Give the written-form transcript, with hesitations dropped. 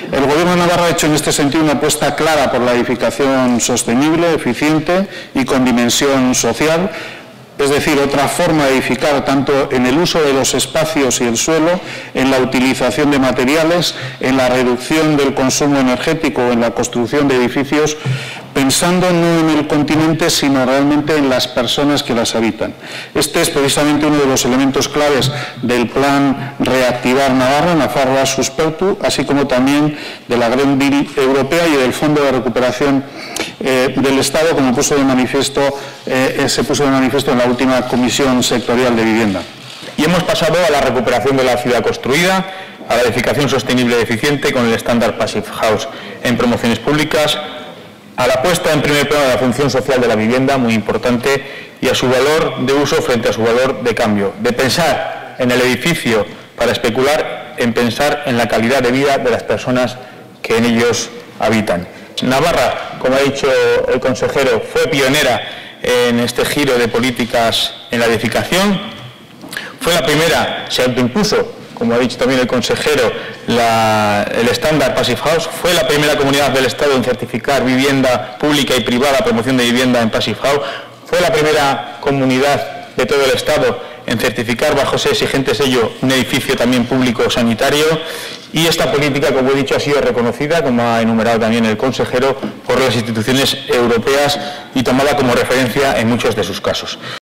El Gobierno de Navarra ha hecho en este sentido una apuesta clara por la edificación sostenible, eficiente y con dimensión social, es decir, otra forma de edificar tanto en el uso de los espacios y el suelo, en la utilización de materiales, en la reducción del consumo energético, en la construcción de edificios, pensando no en el continente, sino realmente en las personas que las habitan. Este es precisamente uno de los elementos claves del plan Reactivar Navarra, Nafarroa Suspertu, así como también de la Green Deal europea y del Fondo de Recuperación del Estado, como se puso de manifiesto en la última Comisión Sectorial de Vivienda. Y hemos pasado a la recuperación de la ciudad construida, a la edificación sostenible y eficiente con el estándar Passive House en promociones públicas, a la puesta en primer plano de la función social de la vivienda, muy importante, y a su valor de uso frente a su valor de cambio. De pensar en el edificio para especular, en pensar en la calidad de vida de las personas que en ellos habitan. Navarra, como ha dicho el consejero, fue pionera en este giro de políticas en la edificación. Fue la primera, se autoimpuso, como ha dicho también el consejero, el estándar Passive House. Fue la primera comunidad del Estado en certificar vivienda pública y privada, promoción de vivienda en Passive House. Fue la primera comunidad de todo el Estado en certificar bajo ese exigente sello un edificio también público sanitario. Y esta política, como he dicho, ha sido reconocida, como ha enumerado también el consejero, por las instituciones europeas y tomada como referencia en muchos de sus casos.